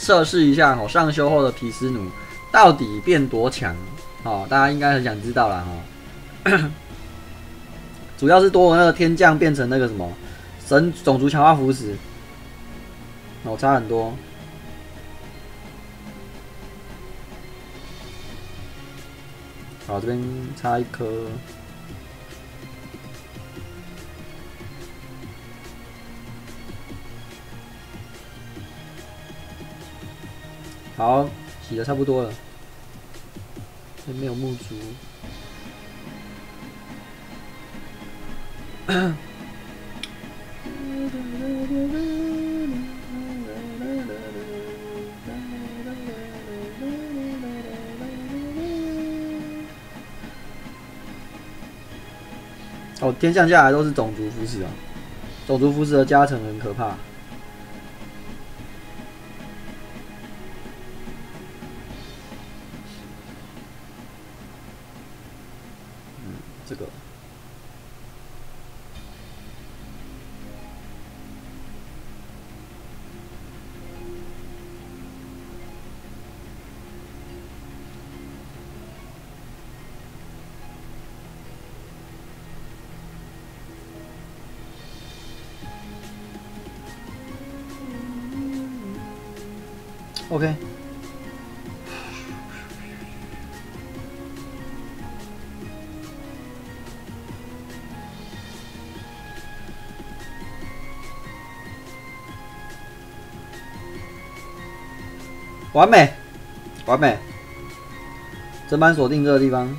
测试一下上修后的毗湿奴到底变多强大家应该很想知道啦主要是多了那个天降变成那个什么神种族强化符石，差很多。好，这边插一颗。好，洗的差不多了。没有木珠。天降下来都是种族服饰啊，种族服饰的加成很可怕。这个。OK， 完美，完美，整板锁定这个地方，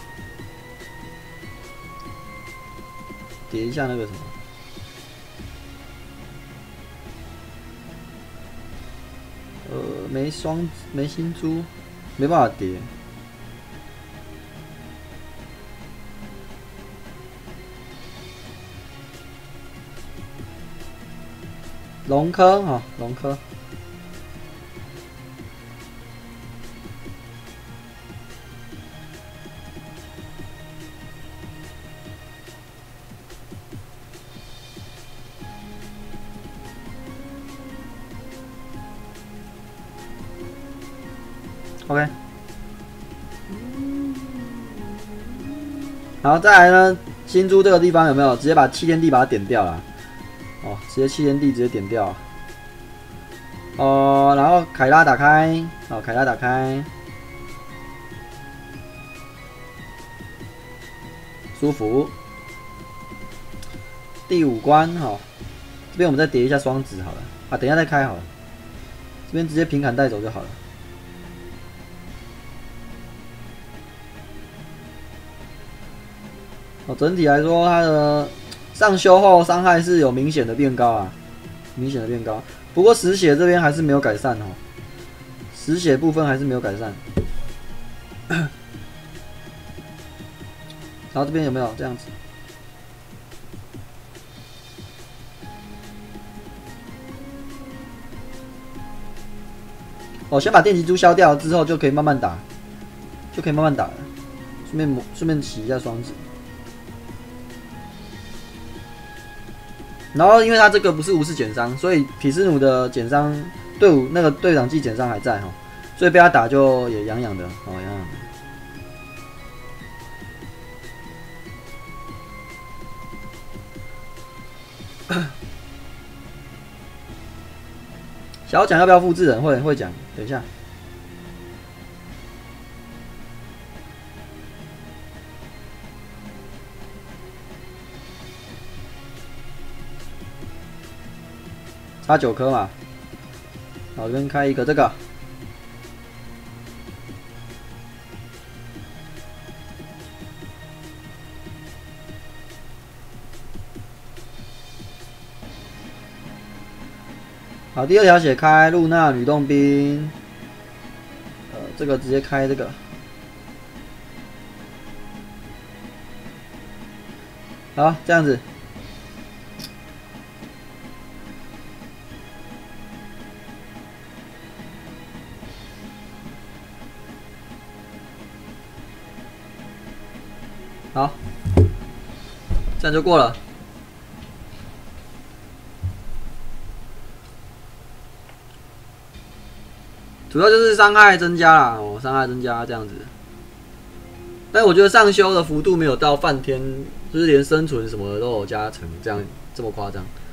叠一下那个什么。没新珠，没办法叠。龙科哈，龙科。OK， 然后再来呢，新珠这个地方有没有直接把气天地把它点掉了？直接气天地直接点掉。然后凯拉打开，凯拉打开，舒服。第5关这边我们再叠一下双子好了，等一下再开好了，这边直接平砍带走就好了。整体来说，它的上修后伤害是有明显的变高啊，明显的变高。不过实血这边还是没有改善实血部分还是没有改善。然后这边有没有这样子？先把电击珠消掉之后，就可以慢慢打，了。顺便洗一下双子。然后，因为他这个不是无视减伤，所以毗湿奴的减伤队伍那个队长技减伤还在所以被他打就也痒痒的痒痒的。小蒋要不要复制人？会讲，等一下。差9颗嘛，好，这边开一个这个，好，第2条血开露娜女洞兵，这个直接开这个，好，这样子。好，这样就过了。 主要就是伤害增加啦，哦，伤害增加这样子。但我觉得上修的幅度没有到梵天，就是连生存什么的都有加成，这么夸张。